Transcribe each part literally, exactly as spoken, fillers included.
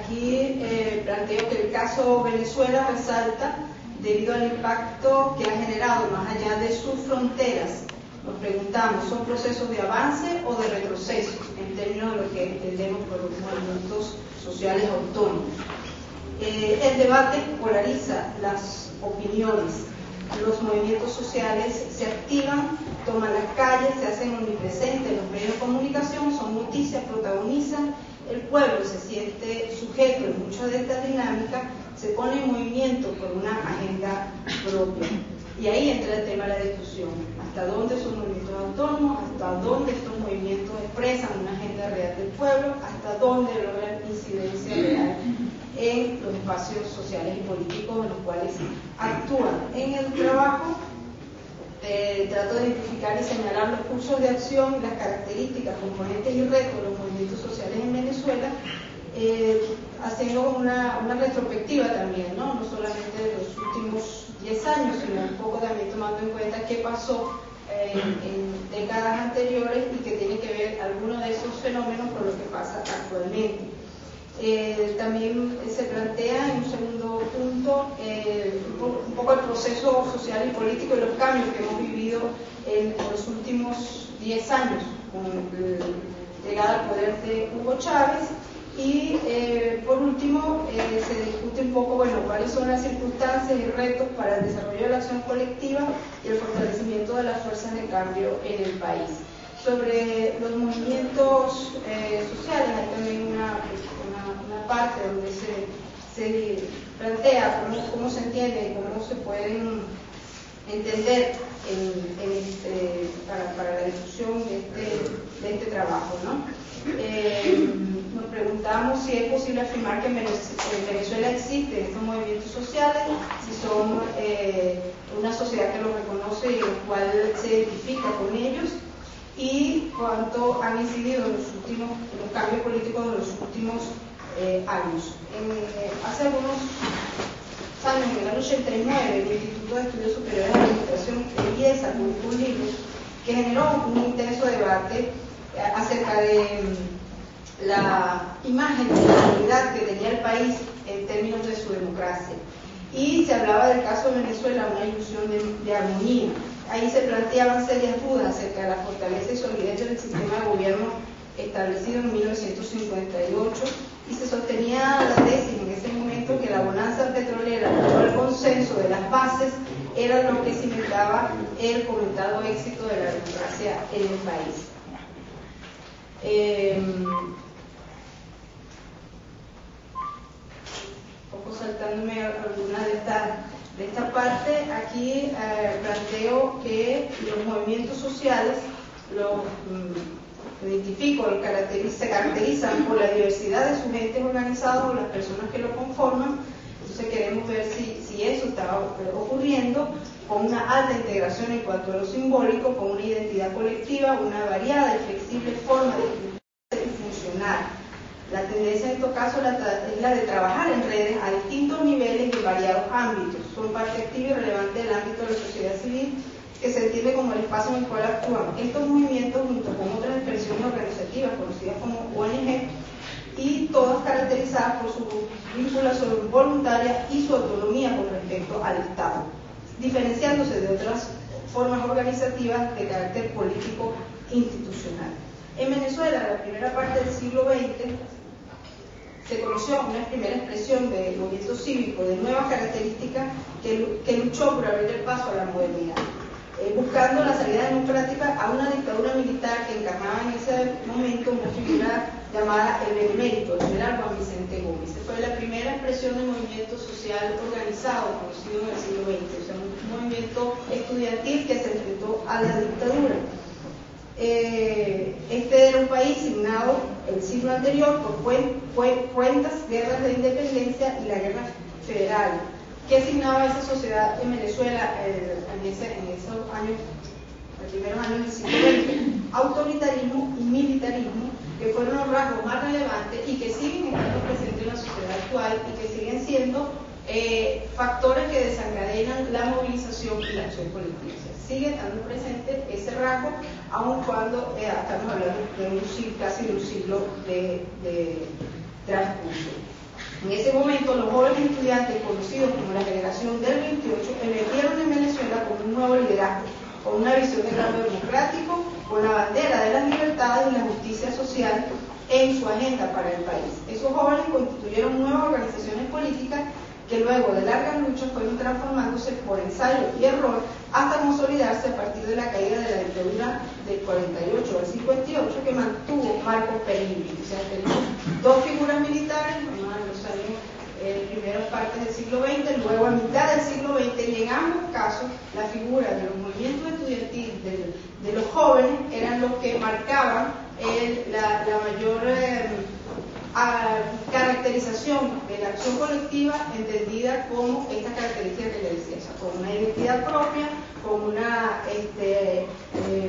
aquí eh, planteo que el caso Venezuela resalta debido al impacto que ha generado más allá de sus fronteras. Nos preguntamos, ¿son procesos de avance o de retroceso en términos de lo que entendemos por los movimientos sociales autónomos? Eh, el debate polariza las opiniones. Los movimientos sociales se activan, toman las calles, se hacen omnipresentes en los medios de comunicación, son noticias, protagonizan, el pueblo se siente sujeto en muchas de estas dinámicas, se pone en movimiento por una agenda propia. Y ahí entra el tema de la discusión. ¿Hasta dónde son movimientos autónomos? ¿Hasta dónde estos movimientos expresan una agenda real del pueblo? ¿Hasta dónde logran incidencia real en los espacios sociales y políticos en los cuales actúan? En el trabajo eh, trato de identificar y señalar los cursos de acción, las características, componentes y retos de los movimientos sociales en Venezuela, eh, haciendo una, una retrospectiva también, ¿no? No solamente de los últimos diez años, sino un poco también tomando en cuenta qué pasó eh, en décadas anteriores y que tiene que ver algunos de esos fenómenos con lo que pasa actualmente. Eh, también se plantea en un segundo punto eh, un poco el proceso social y político y los cambios que hemos vivido en los últimos diez años con la llegada al poder de Hugo Chávez. Y eh, por último eh, se discute un poco, bueno, cuáles son las circunstancias y retos para el desarrollo de la acción colectiva y el fortalecimiento de las fuerzas de cambio en el país. Sobre los movimientos eh, sociales hay también una, una, una parte donde se, se plantea cómo, cómo se entiende, cómo se pueden entender en, en este, para, para la discusión de este, de este trabajo, ¿no? Eh, nos preguntamos si es posible afirmar que en Venezuela existen estos movimientos sociales, si son eh, una sociedad que los reconoce y el cual se identifica con ellos, y cuánto han incidido en los últimos en los cambios políticos de los últimos eh, años. En, eh, hace algunos años, en el año ochenta y nueve, el Instituto de Estudios Superiores de Administración, el IESA, publicó un libro que generó un intenso debate acerca de la imagen de la unidad que tenía el país en términos de su democracia. Y se hablaba del caso de Venezuela, una ilusión de, de armonía. Ahí se planteaban serias dudas acerca de la fortaleza y solidez del sistema de gobierno establecido en mil novecientos cincuenta y ocho, y se sostenía la tesis en ese momento que la bonanza petrolera o el consenso de las bases era lo que cimentaba el comentado éxito de la democracia en el país. Eh, un poco saltándome alguna de estas de esta parte, aquí eh, planteo que los movimientos sociales los mm, identifico, los caracteriz se caracterizan por la diversidad de sus entes organizados o las personas que lo conforman. Entonces queremos ver si, si eso está ocurriendo con una alta integración en cuanto a lo simbólico, con una identidad colectiva, una variada y flexible forma de funcionar. La tendencia en estos casos es la de trabajar en redes a distintos niveles y en variados ámbitos. Son parte activa y relevante del ámbito de la sociedad civil, que se entiende como el espacio en el cual actúan estos movimientos junto con otras expresiones organizativas conocidas como O N G, y todas caracterizadas por su vinculación voluntaria y su autonomía con respecto al Estado, diferenciándose de otras formas organizativas de carácter político institucional. En Venezuela, la primera parte del siglo veinte, se conoció una primera expresión de movimiento cívico de nuevas características que, que luchó por abrir el paso a la modernidad, eh, buscando la salida democrática a una dictadura militar que encarnaba en ese momento una figura llamada el Benemérito, el general Juan Vicente Gómez. Esa fue la primera expresión de movimiento social organizado conocido en el siglo veinte, o sea, un movimiento estudiantil que se enfrentó a la dictadura. Eh, este era un país signado el siglo anterior por cuen, cuen, cuentas, guerras de independencia y la guerra federal. ¿Qué signaba esa sociedad en Venezuela eh, en, ese, en esos años, los primeros años del siglo veinte? Autoritarismo y militarismo, que fueron los rasgos más relevantes y que siguen estando presentes en la sociedad actual y que siguen siendo eh, factores que desencadenan la movilización y la acción colectiva. Sigue estando presente ese rasgo, aun cuando eh, estamos hablando de un siglo, casi de un siglo de, de transcurso. eso, los jóvenes estudiantes, conocidos como la generación del veintiocho, emergieron en Venezuela con un nuevo liderazgo, con una visión de cambio democrático, con la bandera de las libertades y la justicia social en su agenda para el país. Esos jóvenes constituyeron nuevas organizaciones políticas que luego de largas luchas fueron transformándose por ensayo y error hasta consolidarse a partir de la caída de la dictadura del cuarenta y ocho al cincuenta y ocho que mantuvo Marcos Pérez. O sea, tenemos dos figuras militares, en los años eh, primeras partes del siglo veinte, luego a mitad del siglo veinte, y en ambos casos la figura de los movimientos estudiantiles, de, de los jóvenes, eran los que marcaban el, la, la mayor eh, a, caracterización de la acción colectiva, entendida como esta característica que le decía, o sea, con una identidad propia, con una este, eh,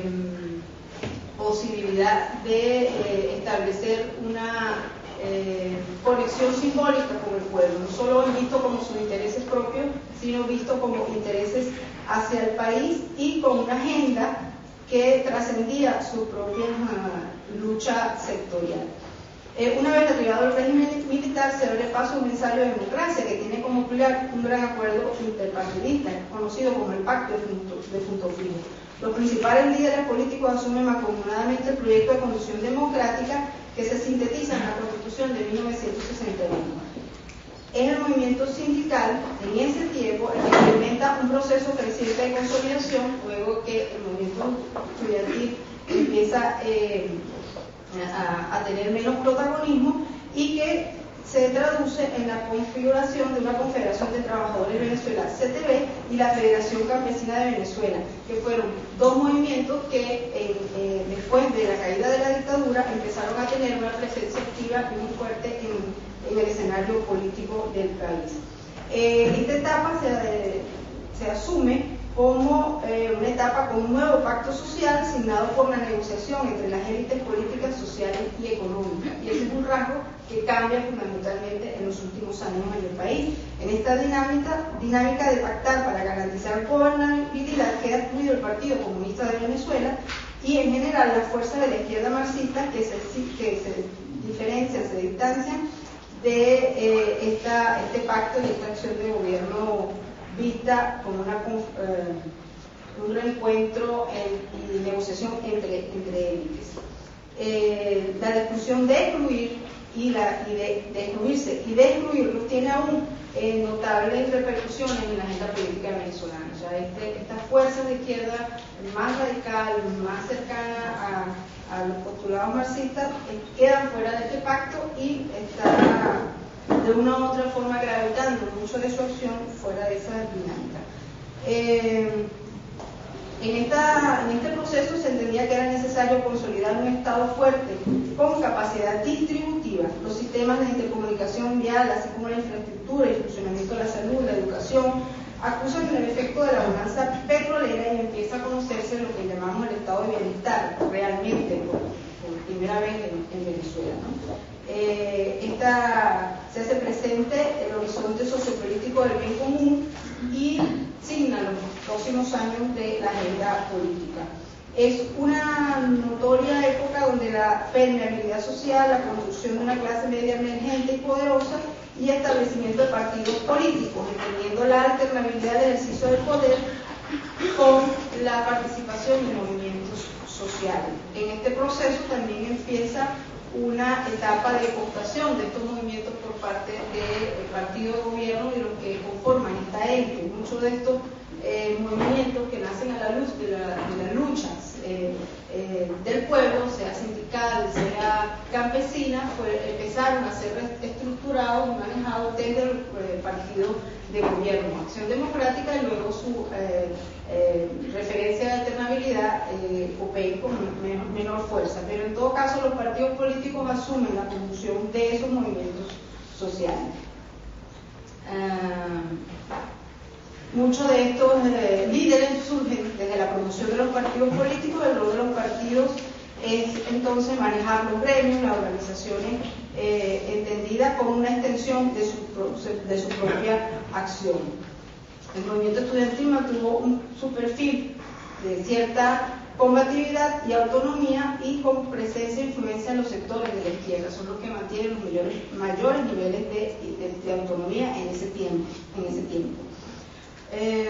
posibilidad de eh, establecer una eh, conexión simbólica con el pueblo, no solo visto como sus intereses propios, sino visto como intereses hacia el país y con una agenda que trascendía su propia uh, lucha sectorial. Eh, una vez derribado el régimen militar, se abre paso a un ensayo de democracia que tiene como pilar un gran acuerdo interpartidista, conocido como el Pacto de Punto Fijo. Los principales líderes políticos asumen mancomunadamente el proyecto de conducción democrática que se sintetiza en la Constitución de mil novecientos sesenta y uno. Es el movimiento sindical, en ese tiempo, el que experimenta un proceso creciente de consolidación, luego que el movimiento estudiantil empieza eh, a, a tener menos protagonismo y que se traduce en la configuración de una Confederación de Trabajadores de Venezuela, C T V, y la Federación Campesina de Venezuela, que fueron dos movimientos que eh, eh, después de la caída de la dictadura empezaron a tener una presencia activa y muy fuerte en, en el escenario político del país. Eh, esta etapa se, eh, se asume como eh, una etapa con un nuevo pacto social signado por la negociación entre las élites políticas, sociales y económicas. Y ese es un rasgo que cambia fundamentalmente en los últimos años en el país. En esta dinámica, dinámica de pactar para garantizar gobernabilidad queda excluido el Partido Comunista de Venezuela y en general las fuerzas de la izquierda marxista que se, que se diferencian, se distancian de eh, esta, este pacto y esta acción de gobierno vista como una, eh, un reencuentro en, y negociación entre, entre élites. Eh, la discusión de excluir y, la, y de, de excluirse y de excluirlos tiene aún eh, notables repercusiones en la agenda política venezolana. O sea, este, estas fuerzas de izquierda más radical, más cercanas a, a los postulados marxistas, eh, quedan fuera de este pacto y está de una u otra forma gravitando mucho de su acción fuera de esa dinámica. Eh, en, esta, en este proceso se entendía que era necesario consolidar un Estado fuerte con capacidad distributiva. Los sistemas de intercomunicación vial, así como la infraestructura y el funcionamiento de la salud, la educación, acusan el efecto de la bonanza petrolera y empieza a conocerse lo que llamamos el estado de bienestar, realmente por, por primera vez en, en Venezuela, ¿no? Eh, esta, se hace presente el horizonte sociopolítico del bien común y signa los próximos años de la agenda política. Es una notoria época donde la permeabilidad social, la construcción de una clase media emergente y poderosa y establecimiento de partidos políticos, entendiendo la alternabilidad del ejercicio del poder con la participación en movimientos sociales. En este proceso también empieza una etapa de cooptación de estos movimientos por parte del partido de gobierno y los que conforman esta élite. Muchos de estos eh, movimientos que nacen a la luz de, la, de las luchas eh, eh, del pueblo, sea sindical, sea campesina, fue, empezaron a ser estructurados y manejados desde el eh, partido de gobierno, Acción Democrática, y luego su eh, eh, referencia de alternabilidad, eh, O P E I, con menor, menor fuerza. Pero en todo caso los partidos políticos asumen la conducción de esos movimientos sociales. Uh, muchos de estos eh, líderes surgen desde la promoción de los partidos políticos. El rol de los partidos es entonces manejar los gremios, las organizaciones eh, entendidas como una extensión de su, de su propia acción. El movimiento estudiantil mantuvo un, su perfil de cierta combatividad y autonomía, y con presencia e influencia en los sectores de la izquierda. Son los que mantienen los mayores, mayores niveles de, de, de autonomía en ese tiempo. En ese tiempo. Eh,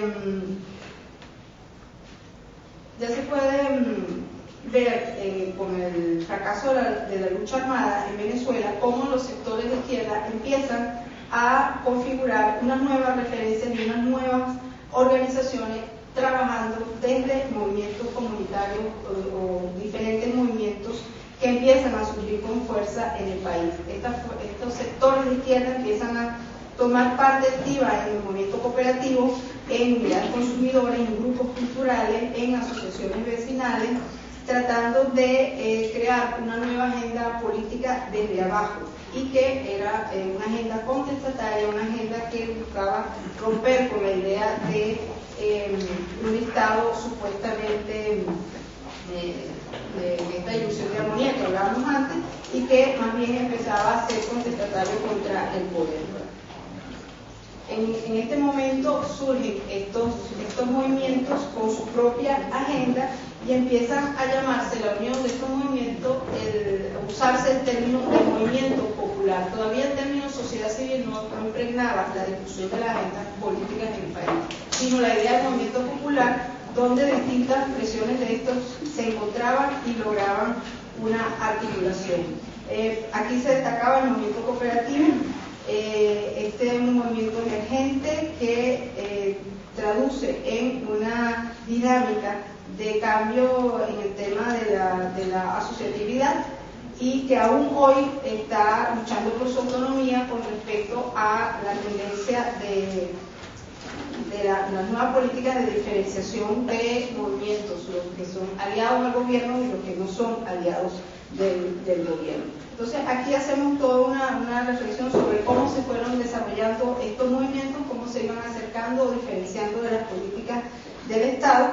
ya se puede mm, ver eh, con el fracaso de la, de la lucha armada en Venezuela cómo los sectores de izquierda empiezan a configurar unas nuevas referencias y unas nuevas organizaciones trabajando desde movimientos comunitarios o, o diferentes movimientos que empiezan a surgir con fuerza en el país. Estas, estos sectores de izquierda empiezan a tomar parte activa en el movimiento cooperativo, en unidades consumidoras, en grupos culturales, en asociaciones vecinales, tratando de eh, crear una nueva agenda política desde abajo, y que era eh, una agenda contestataria, una agenda que buscaba romper con la idea de eh, un Estado supuestamente eh, de, de esta ilusión de armonía que hablábamos antes, y que más bien empezaba a ser contestatario contra el poder. En, en este momento surgen estos, estos movimientos con su propia agenda y empiezan a llamarse la unión de estos movimientos, el, usarse el término de movimiento popular. Todavía el término sociedad civil no, no impregnaba la discusión de las agendas políticas en el país, sino la idea del movimiento popular, donde distintas presiones de estos se encontraban y lograban una articulación. Eh, aquí se destacaba el movimiento cooperativo. Eh, este es un movimiento emergente que eh, traduce en una dinámica de cambio en el tema de la, de la asociatividad, y que aún hoy está luchando por su autonomía con respecto a la tendencia de, de la, las nuevas políticas de diferenciación de movimientos, los que son aliados al gobierno y los que no son aliados del, del gobierno. Entonces aquí hacemos toda una, una reflexión sobre cómo se fueron desarrollando estos movimientos, cómo se iban acercando o diferenciando de las políticas del Estado,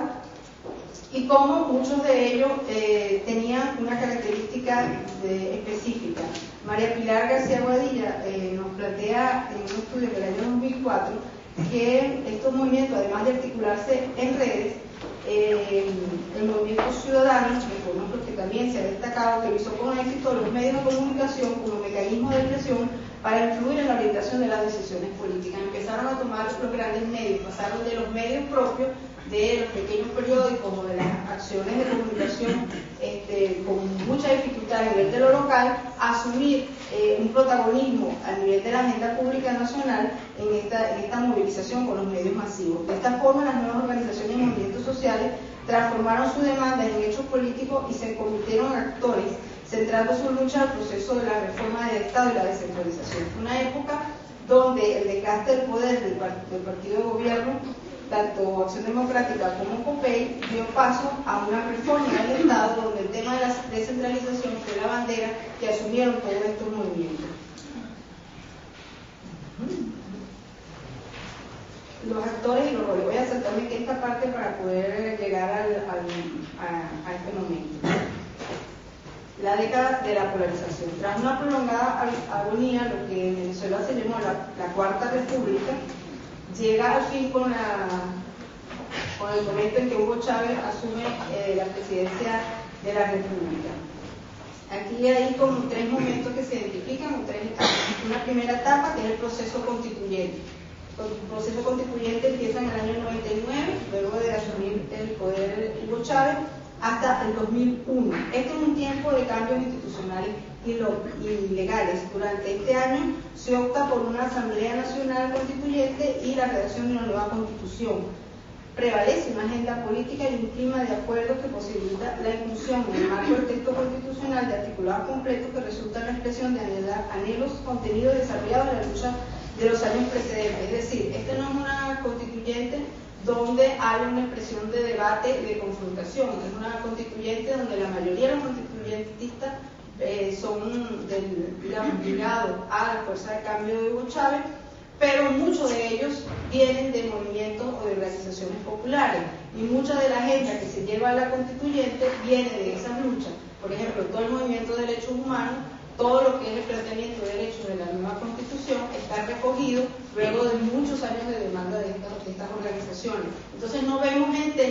y cómo muchos de ellos eh, tenían una característica de, específica. María Pilar García Guadilla eh, nos plantea en un estudio del año dos mil cuatro que estos movimientos, además de articularse en redes, eh, el movimiento ciudadano, que fueron los que también se ha destacado, que hizo con éxito los medios de comunicación como mecanismo de presión para influir en la orientación de las decisiones políticas. Empezaron a tomar los grandes medios, pasaron de los medios propios, de los pequeños periódicos o de las acciones de comunicación este, con mucha dificultad a nivel de lo local, a asumir eh, un protagonismo a nivel de la agenda pública nacional en esta, en esta movilización con los medios masivos. De esta forma, las nuevas organizaciones y movimientos sociales transformaron su demanda en hechos políticos y se convirtieron en actores, centrando su lucha al proceso de la reforma del Estado y la descentralización. Fue una época donde el desgaste del poder del, del partido de gobierno, tanto Acción Democrática como COPEI, dio paso a una reforma del Estado donde el tema de la descentralización fue la bandera que asumieron todos estos movimientos. Los actores y los roles. Voy a saltarme que esta parte para poder llegar al, al, a, a este momento. La década de la polarización. Tras una prolongada agonía, lo que en Venezuela se llamó la, la Cuarta República, llega al fin con, la, con el momento en que Hugo Chávez asume eh, la presidencia de la República. Aquí hay como tres momentos que se identifican, o tres etapas. Una primera etapa, que es el proceso constituyente. El proceso constituyente empieza en el año noventa y nueve, luego de asumir el poder Hugo Chávez, hasta el dos mil uno. Este es un tiempo de cambios institucionales y, lo, y legales. Durante este año se opta por una Asamblea Nacional Constituyente y la redacción de una nueva Constitución. Prevalece una agenda política y un clima de acuerdo que posibilita la inclusión en el marco del texto constitucional de articulados completos que resultan la expresión de anhelos, contenidos desarrollados en la lucha de los años precedentes. Es decir, esta no es una constituyente donde hay una expresión de debate y de confrontación, es una constituyente donde la mayoría de los constituyentistas eh, son del, digamos, ligados a la fuerza de cambio de Hugo Chávez, pero muchos de ellos vienen de movimientos o de organizaciones populares, y mucha de la agenda que se lleva a la constituyente viene de esas luchas. Por ejemplo, todo el movimiento de derechos humanos, todo lo que es el planteamiento de derechos de la nueva Constitución está recogido luego de muchos años de demanda de estas, de estas organizaciones. Entonces no vemos gente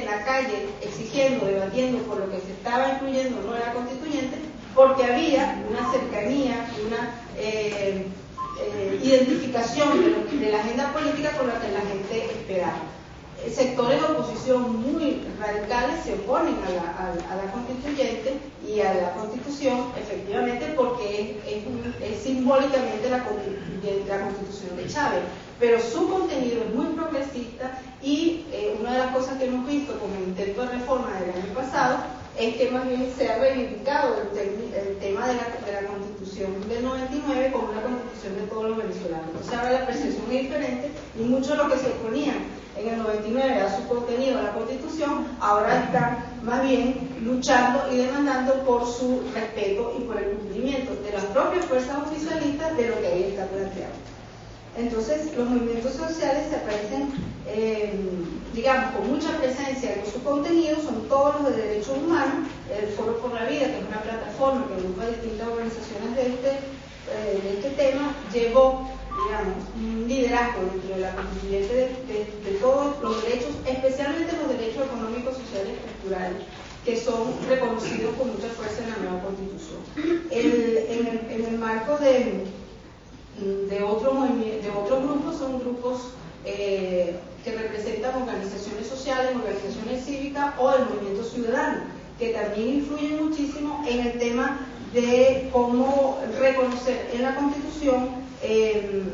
en la calle exigiendo, debatiendo por lo que se estaba incluyendo no era constituyente, porque había una cercanía, una eh, eh, identificación de, lo, de la agenda política con la que la gente esperaba. Sectores de oposición muy radicales se oponen a la, a, a la constituyente y a la constitución, efectivamente, porque es, es, es simbólicamente la, la constitución de Chávez, pero su contenido es muy progresista y eh, una de las cosas que hemos visto con el intento de reforma del año pasado es que más bien se ha reivindicado el, te el tema de la, de la constitución del noventa y nueve como una constitución de todos los venezolanos. Entonces ahora la percepción es diferente y mucho de lo que se oponía en el noventa y nueve a su contenido a la constitución, ahora están más bien luchando y demandando por su respeto y por el cumplimiento de las propias fuerzas oficialistas de lo que ahí está planteado. Entonces los movimientos sociales se aparecen, eh, digamos, con mucha presencia en su contenido, son todos los de derechos humanos. El Foro por la Vida, que es una plataforma que agrupa distintas organizaciones de este, eh, de este tema, llevó, digamos, un liderazgo dentro de la constituyente de, de, de todos los derechos, especialmente los derechos económicos, sociales y culturales, que son reconocidos con mucha fuerza en la nueva constitución. El, en, el, en el marco de, de, otro de otros grupos, son grupos eh, que representan organizaciones sociales, organizaciones cívicas o el movimiento ciudadano, que también influyen muchísimo en el tema de cómo reconocer en la constitución Eh,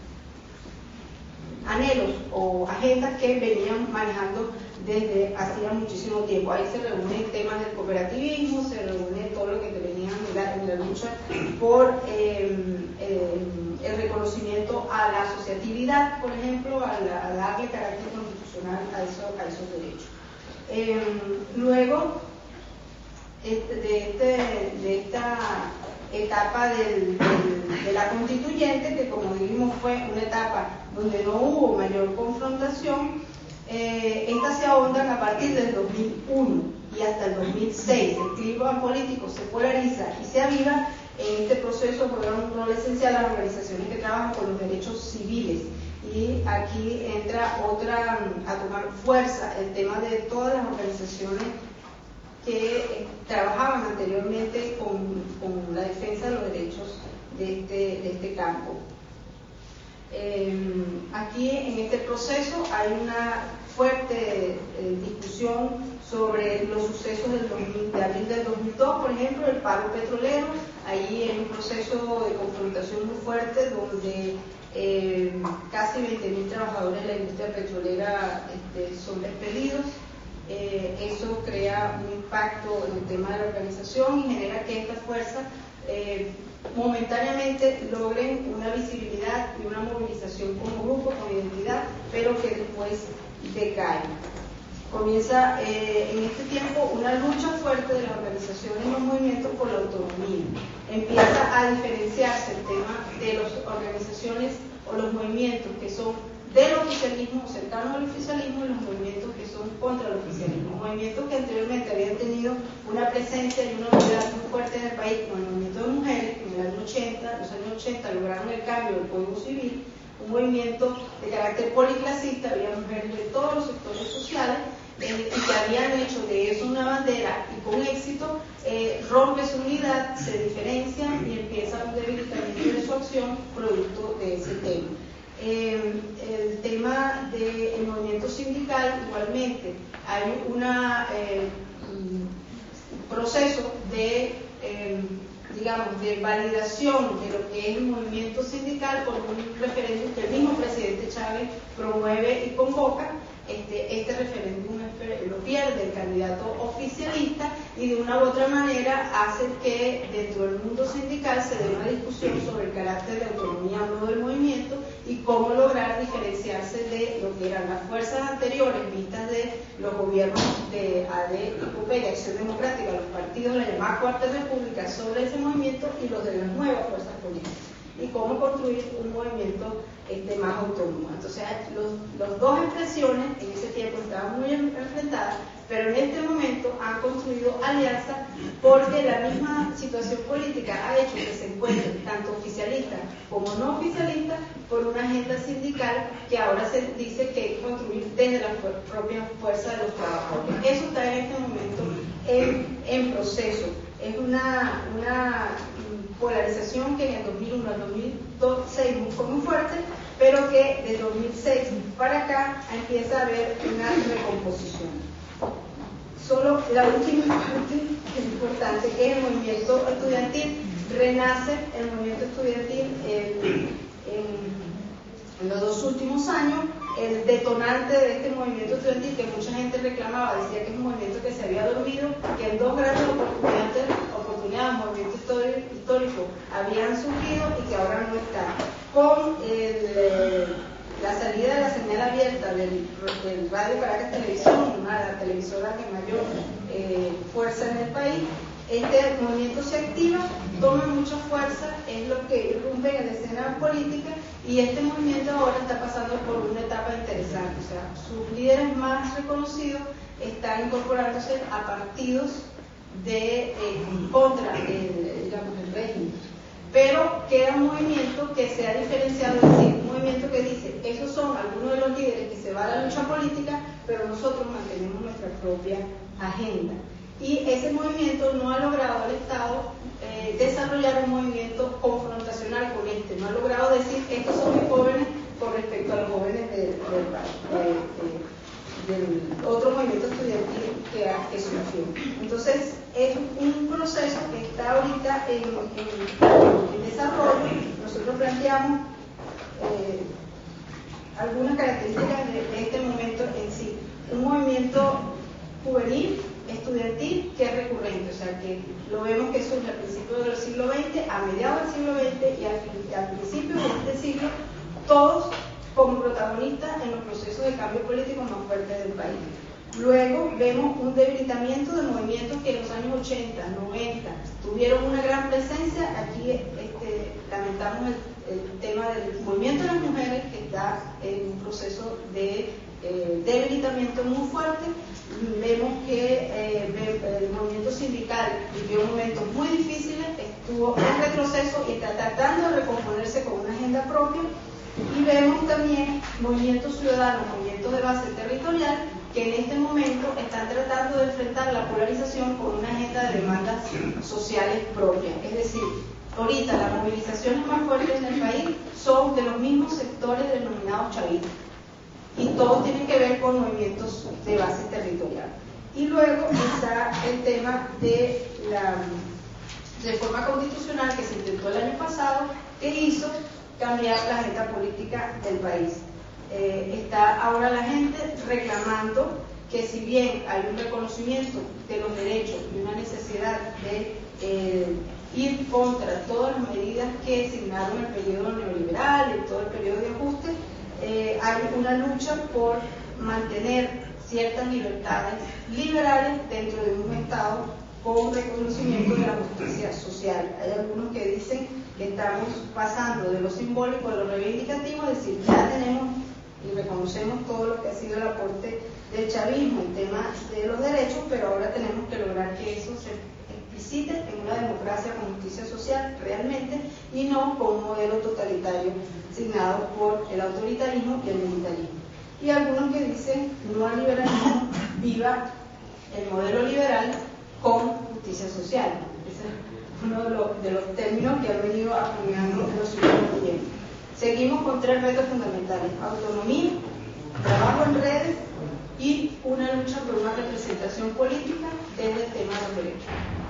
anhelos o agendas que venían manejando desde hacía muchísimo tiempo. Ahí se reúnen temas del cooperativismo, se reúne todo lo que venían en la, en la lucha por eh, eh, el reconocimiento a la asociatividad, por ejemplo, a, la, a darle carácter constitucional a, eso, a esos derechos. Eh, luego este, de, este, de esta etapa del, del, de la constituyente, que como dijimos fue una etapa donde no hubo mayor confrontación, eh, estas se ahondan a partir del dos mil uno y hasta el dos mil seis. El clima político se polariza y se aviva. En este proceso juegan un rol esencial las organizaciones que trabajan con los derechos civiles, y aquí entra otra a tomar fuerza el tema de todas las organizaciones que eh, trabajaban anteriormente con, con la defensa de los derechos de este, de este campo. Eh, aquí en este proceso hay una fuerte eh, discusión sobre los sucesos del dos mil, de abril del dos mil dos, por ejemplo, el paro petrolero. Ahí hay un proceso de confrontación muy fuerte donde eh, casi veinte mil trabajadores de la industria petrolera este, son despedidos. Eh, eso crea un impacto en el tema de la organización y genera que estas fuerzas eh, momentáneamente logren una visibilidad y una movilización como grupo, con identidad, pero que después decae. Comienza eh, en este tiempo una lucha fuerte de las organizaciones y los movimientos por la autonomía. Empieza a diferenciarse el tema de las organizaciones o los movimientos que son del oficialismo, cercanos al oficialismo, y los movimientos que son contra el oficialismo. Movimientos que anteriormente habían tenido una presencia y una unidad muy fuerte en el país, como el movimiento de mujeres, que en el año ochenta, los años ochenta lograron el cambio del Código Civil, un movimiento de carácter policlasista, había mujeres de todos los sectores sociales, eh, y que habían hecho de eso una bandera, y con éxito eh, rompe su unidad, se diferencian y empieza un debilitamiento de su acción producto de ese tema. Eh, el tema del movimiento sindical, igualmente hay un eh, proceso de eh, digamos de validación de lo que es el movimiento sindical por un referéndum que el mismo presidente Chávez promueve y convoca. Este, este referéndum lo pierde el candidato oficialista, y de una u otra manera hace que dentro del mundo sindical se dé una discusión sobre el carácter de autonomía o no del movimiento y cómo lograr diferenciarse de lo que eran las fuerzas anteriores vistas de los gobiernos de A D y P P, de Acción Democrática, los partidos de la llamada Cuarta República, sobre ese movimiento, y los de las nuevas fuerzas políticas. y cómo construir un movimiento este, más autónomo. Entonces, los, los dos expresiones en ese tiempo estaban muy enfrentadas, pero en este momento han construido alianzas porque la misma situación política ha hecho que se encuentren tanto oficialistas como no oficialistas por una agenda sindical que ahora se dice que hay que construir desde la propia fuerza de los trabajadores. Eso está en este momento en, en proceso. Es una, una polarización que en el dos mil uno al dos mil seis fue muy fuerte, pero que de dos mil seis para acá empieza a haber una recomposición. Solo la última parte que es importante, que es el movimiento estudiantil. Renace el movimiento estudiantil en, en, en los dos últimos años. El detonante de este movimiento estudiantil, que mucha gente reclamaba, decía que es un movimiento que se había dormido, que en dos grandes oportunidades, oportunidades movimiento histórico habían surgido y que ahora no están. Con el, la salida de la señal abierta del, del Radio Caracas Televisión, una de las televisoras de mayor eh, fuerza en el país, este movimiento se activa, toma mucha fuerza, es lo que irrumpe en la escena política, y este movimiento ahora está pasando por una etapa interesante. O sea, sus líderes más reconocidos están incorporándose a partidos de eh, contra el, digamos, el régimen. Pero queda un movimiento que se ha diferenciado, es decir, un movimiento que dice, esos son algunos de los líderes que se va a la lucha política, pero nosotros mantenemos nuestra propia agenda. Y ese movimiento no ha logrado al Estado eh, desarrollar un movimiento confrontacional con este, no ha logrado decir, estos son mis jóvenes con respecto a los jóvenes del de, de, de, de otro movimiento estudiantil que, que surgió. Entonces, es un proceso que está ahorita en, en, en desarrollo. Nosotros planteamos eh, algunas características de, de este momento en sí. Un movimiento juvenil, estudiantil, que es recurrente, o sea que lo vemos que surge al principio del siglo veinte, a mediados del siglo veinte y al, al principio de este siglo, todos como protagonistas en los procesos de cambio político más fuertes del país. Luego vemos un debilitamiento de movimientos que en los años ochenta, noventa tuvieron una gran presencia. Aquí este, lamentamos el, el tema del movimiento de las mujeres, que está en un proceso de eh, debilitamiento muy fuerte. Vemos que eh, el movimiento sindical vivió momentos muy difíciles, estuvo en retroceso y está tratando de recomponerse con una agenda propia. Y vemos también movimientos ciudadanos, movimientos de base territorial, que en este momento están tratando de enfrentar la polarización con una agenda de demandas sociales propias. Es decir, ahorita las movilizaciones más fuertes en el país son de los mismos sectores denominados chavistas, y todos tienen que ver con movimientos de base territorial. Y luego está el tema de la reforma constitucional que se intentó el año pasado, que hizo cambiar la agenda política del país. Eh, está ahora la gente reclamando que, si bien hay un reconocimiento de los derechos y una necesidad de eh, ir contra todas las medidas que signaron el periodo neoliberal y todo el periodo de ajuste, eh, hay una lucha por mantener ciertas libertades liberales dentro de un Estado con reconocimiento de la justicia social. Hay algunos que dicen que estamos pasando de lo simbólico a lo reivindicativo, es decir, ya tenemos y reconocemos todo lo que ha sido el aporte del chavismo en temas de los derechos, pero ahora tenemos que lograr que eso se explicite en una democracia con justicia social realmente, y no con un modelo totalitario signado por el autoritarismo y el militarismo. Y algunos que dicen no al liberalismo, viva el modelo liberal con justicia social. Ese es uno de los, de los términos que han venido acuñando en los últimos tiempos. Seguimos con tres retos fundamentales: autonomía, trabajo en redes y una lucha por una representación política desde el tema de los derechos.